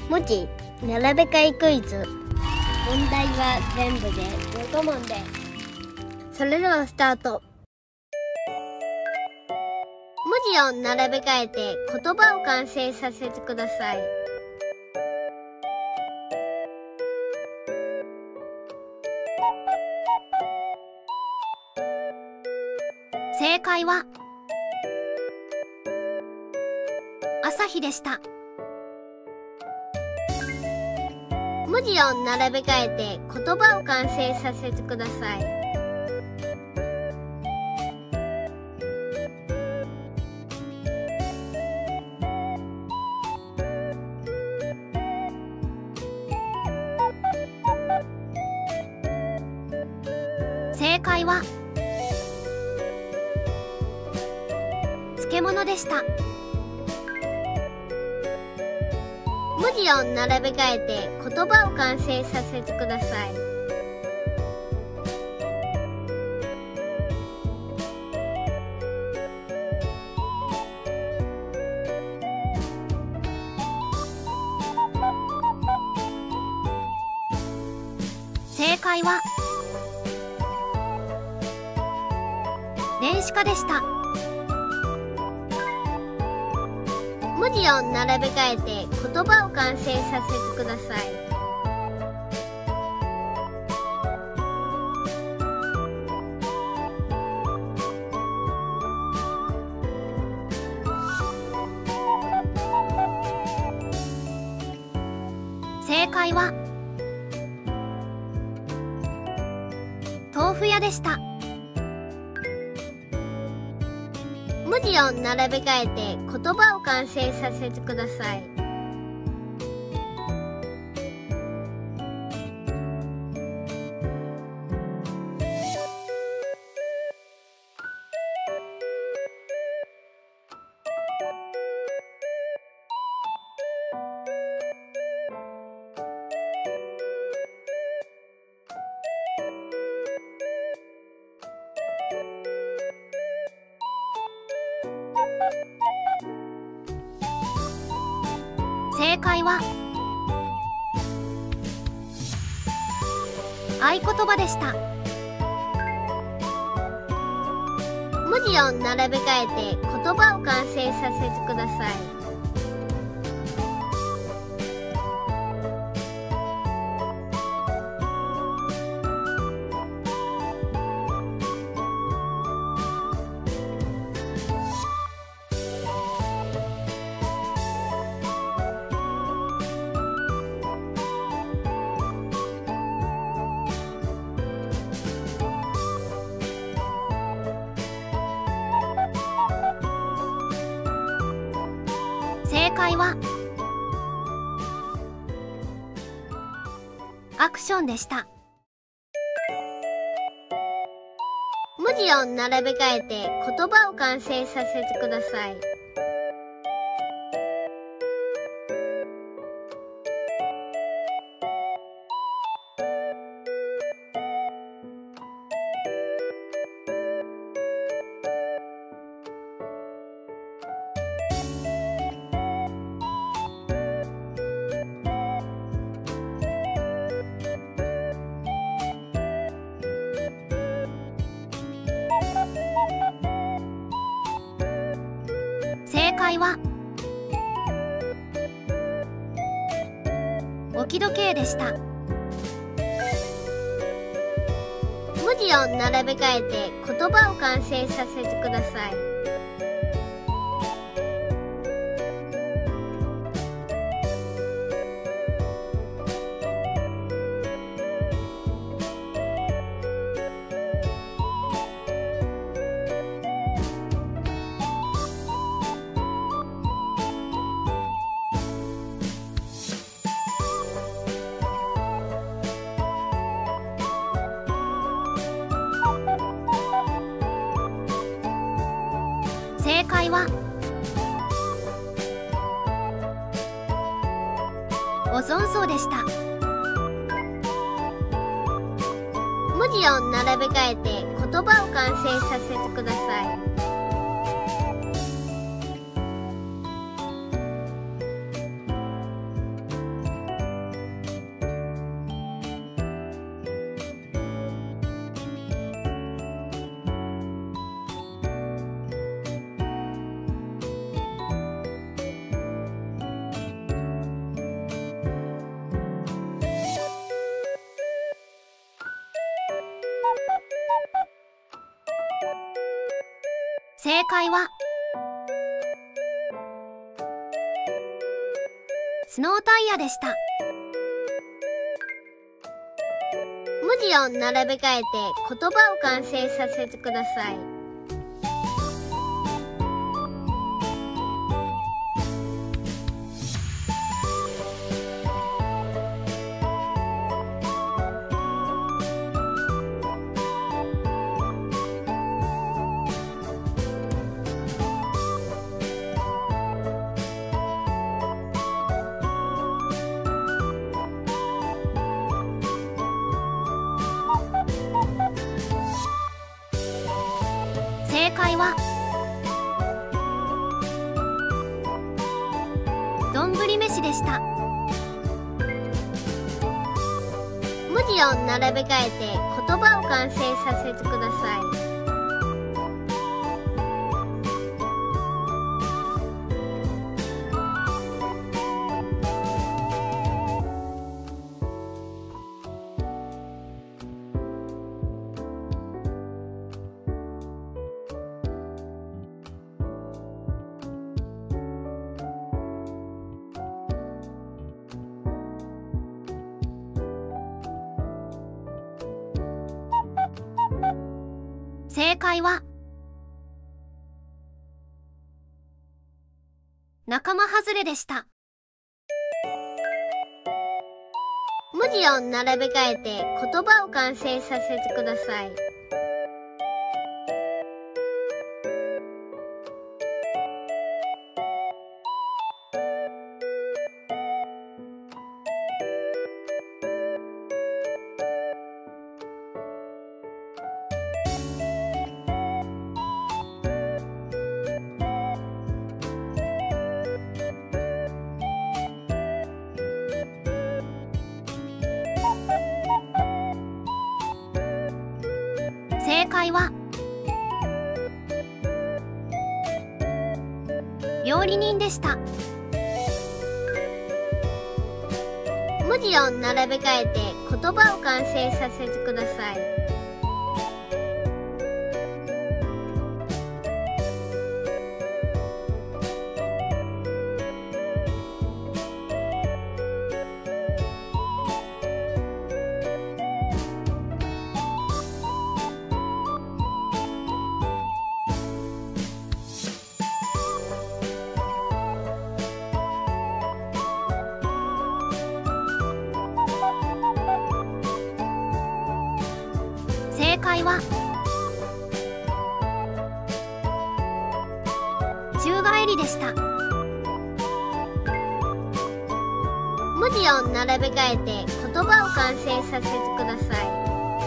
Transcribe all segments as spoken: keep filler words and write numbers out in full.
文字並べ替えクイズ。問題は全部でじゅうごもんです。それではスタート。文字を並べ替えて言葉を完成させてください。 正解は朝日でした。 文字を並べ替えて言葉を完成させてください。 正解は漬物でした。 文字を並べ替えて言葉を完成させてください。 正解は電子化でした。 文字を並べ替えて言葉を完成させてください。 正解は豆腐屋でした。 文字を並べ替えて言葉を完成させてください。 正解は合言葉でした。 文字を並べ替えて言葉を完成させてください。 正解はアクションでした。 文字を並べ替えて言葉を完成させてください。 正解は置き時計でした。 文字を並べ替えて言葉を完成させてください。 正解はオゾン層でした。 文字を並べ替えて言葉を完成させてください。 正解はスノータイヤでした。 文字を並べ替えて言葉を完成させてください。 正解は丼飯でした。 文字を並べ替えて言葉を完成させてください。 正解は仲間外れでした。 文字を並べ替えて言葉を完成させてください。 正解は料理人でした。 文字を並べ替えて言葉を完成させてください。 正解は宙返りでした。 文字を並べ替えて言葉を完成させてください。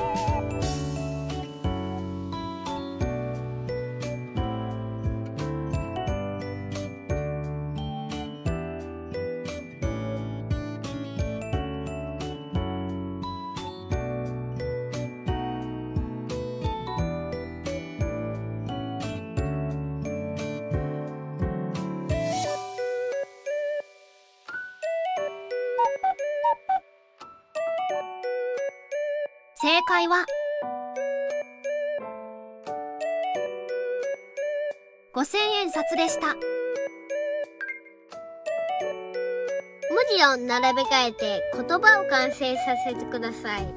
正解はごせんえん札でした。 文字を並べ替えて言葉を完成させてください。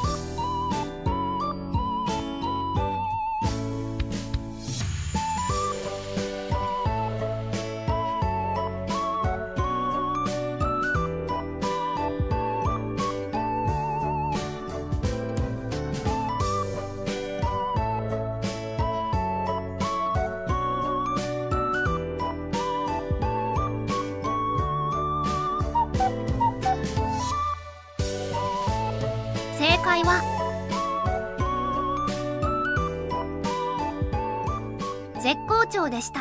正解は絶好調でした。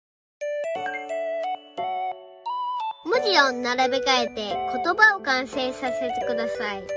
文字を並べ替えて言葉を完成させてください。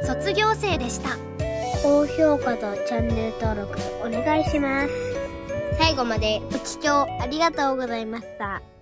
卒業生でした。 高評価とチャンネル登録お願いします。最後までご視聴ありがとうございました。